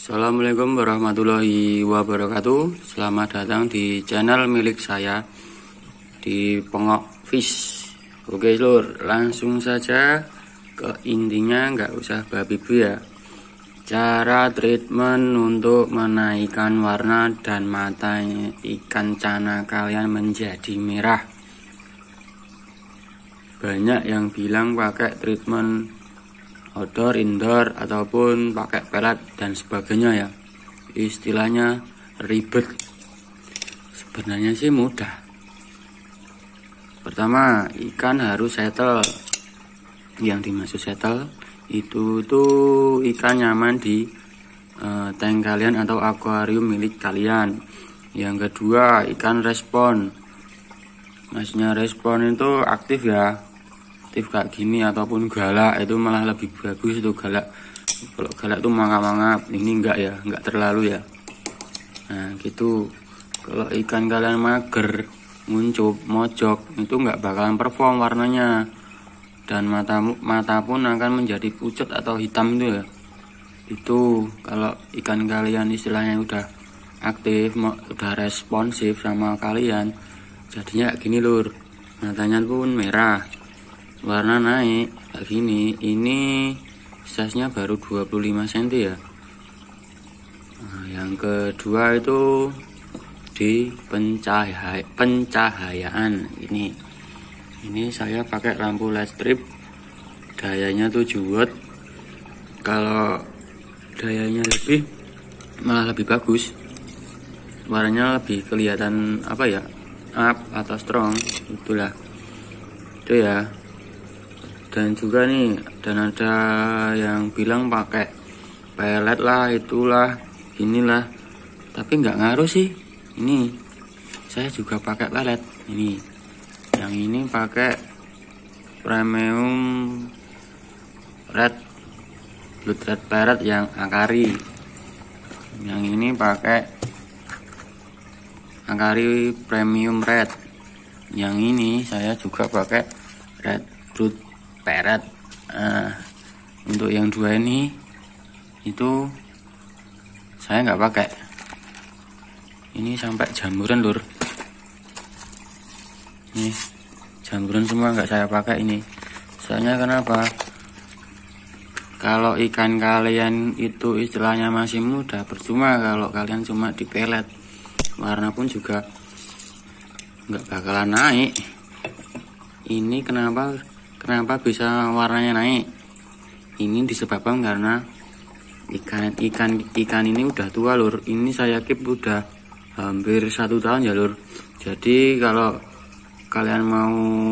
Assalamualaikum warahmatullahi wabarakatuh. Selamat datang di channel milik saya di Pengok Fish. Oke lur, langsung saja ke intinya, nggak usah babi-bu ya. Cara treatment untuk menaikkan warna dan mata ikan cana kalian menjadi merah. Banyak yang bilang pakai treatment outdoor, indoor, ataupun pakai pelet dan sebagainya ya. Istilahnya ribet. Sebenarnya sih mudah. Pertama, ikan harus settle. Yang dimaksud settle itu tuh ikan nyaman di tank kalian atau akuarium milik kalian. Yang kedua, ikan respon. Maksudnya respon itu aktif ya, aktif kayak gini ataupun galak, itu malah lebih bagus itu galak. Kalau galak tuh mangap-mangap, ini enggak ya, enggak terlalu ya. Nah gitu. Kalau ikan kalian mager, nguncup, mojok, itu enggak bakalan perform warnanya, dan mata pun akan menjadi pucat atau hitam itu ya. Itu kalau ikan kalian istilahnya udah aktif, udah responsif sama kalian, jadinya kayak gini lur, matanya pun merah, warna naik kayak gini. Ini size-nya baru 25 cm ya. Nah, yang kedua itu di pencahayaan. Ini saya pakai lampu LED strip, dayanya 7 watt. Kalau dayanya lebih malah lebih bagus, warnanya lebih kelihatan apa ya, up atau strong, itulah itu ya. Dan juga nih, dan ada yang bilang pakai pelet lah, itulah, inilah, tapi nggak ngaruh sih. Ini saya juga pakai pelet. Ini yang ini pakai premium red blood red parrot yang akari. Yang ini pakai akari premium red. Yang ini saya juga pakai red blood parrot. Untuk yang dua ini itu saya nggak pakai. Ini sampai jamburan lur. Ini jamburan semua nggak saya pakai ini. Soalnya kenapa? Kalau ikan kalian itu istilahnya masih muda, percuma kalau kalian cuma di pelet. Warna pun juga nggak bakalan naik. Ini kenapa bisa warnanya naik? Ini disebabkan karena ikan ini udah tua lur. Ini saya keep udah hampir 1 tahun ya lur. Jadi kalau kalian mau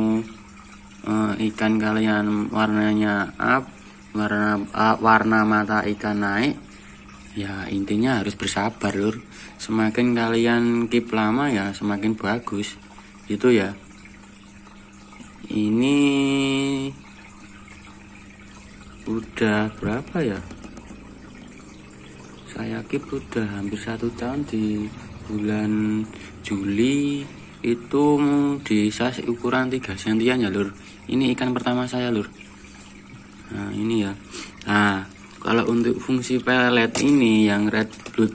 ikan kalian warnanya up, warna mata ikan naik, ya intinya harus bersabar lur. Semakin kalian keep lama ya semakin bagus gitu ya. Ini udah berapa ya, saya keep udah hampir 1 tahun. Di bulan Juli itu di size ukuran 3 cm ya lur. Ini ikan pertama saya lur. Nah ini ya. Nah kalau untuk fungsi pelet ini yang red blood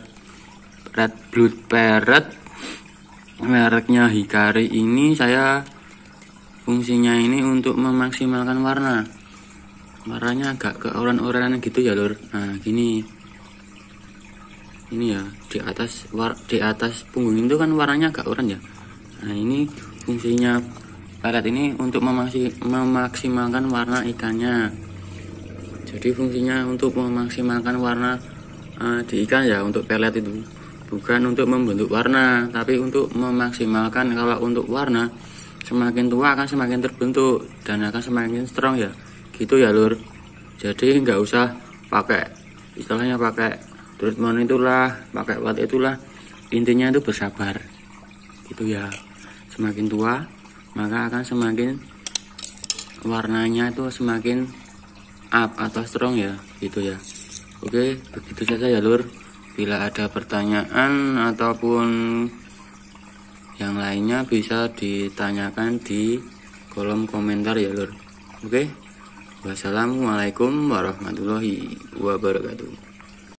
parrot mereknya Hikari ini, saya fungsinya ini untuk memaksimalkan warnanya agak ke oran-oranan gitu ya lur. Nah gini, ini ya di atas punggung itu kan warnanya agak oranye ya. Nah ini fungsinya pelet ini untuk memaksimalkan warna ikannya. Jadi fungsinya untuk memaksimalkan warna di ikan ya, untuk pelet itu bukan untuk membentuk warna, tapi untuk memaksimalkan. Kalau untuk warna, semakin tua akan semakin terbentuk dan akan semakin strong ya, gitu ya lur. Jadi nggak usah pakai istilahnya pakai treatment itulah, pakai wat itulah. Intinya itu bersabar gitu ya. Semakin tua maka akan semakin warnanya itu semakin up atau strong ya, gitu ya. Oke, begitu saja ya lur. Bila ada pertanyaan ataupun yang lainnya bisa ditanyakan di kolom komentar ya lur. Oke. Wassalamualaikum warahmatullahi wabarakatuh.